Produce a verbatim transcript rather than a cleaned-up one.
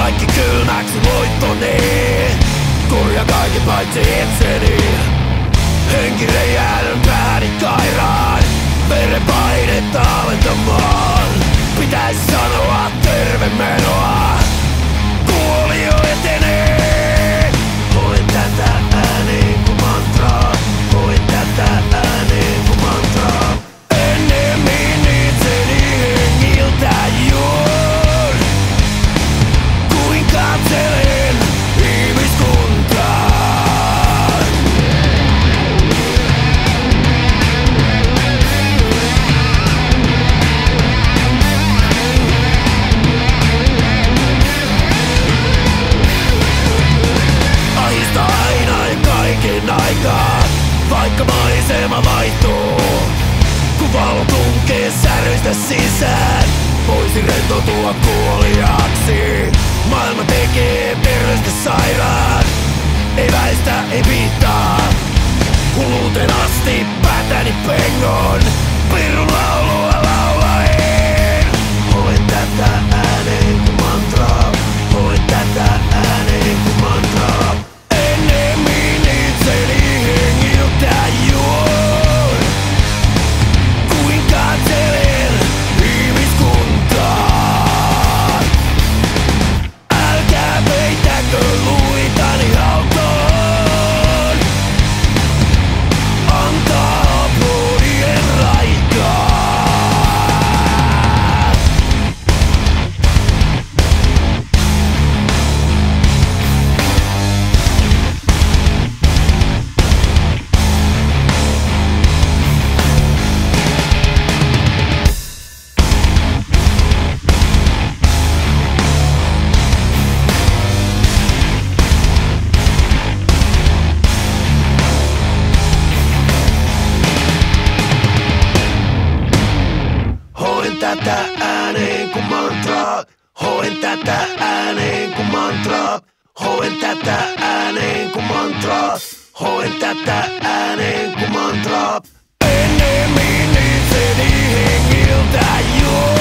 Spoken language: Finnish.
kaikki kylmäksi voittoni. Korjaa kaikki paitsi itseni. Henki räjähdön pääni kairaan, verenpainetta alentamaan. Pitäis sanoa terve menoa, kuoli jo etenee. Hoin tätä ääneen ku mantraa, hoin tätä ääneen ku mantraa. Ennemmin itseni hengiltä juon, kuin katselen ihmiskuntaa. Ahista aina ja kaiken aikaa, vaikka maisema vaihtuu. Kun valo tunkee säröistä sisään, voisin rentoutua kuoliaksi. Maailma tekee terveystä sairaan, ei väistä, ei piittaa. Hulluuteen asti päätäni pengon, pirun laulua laulaen. Hoin tätä ääneen ku mantraa, hoin tätä ääneen ku mantraa. Ennemmin itseni hengiltä juon, kuin katselen ihmiskuntaa. Älkää peitäkö luitani hautoon, antaa aplodien raikaa. Hoin tätä ääneen ku mantraa, hoin tätä ääneen ku mantraa, hoin tätä ääneen ku mantraa, hoin tätä ääneen ku mantraa. Ennemmin itseni hengiltä juon.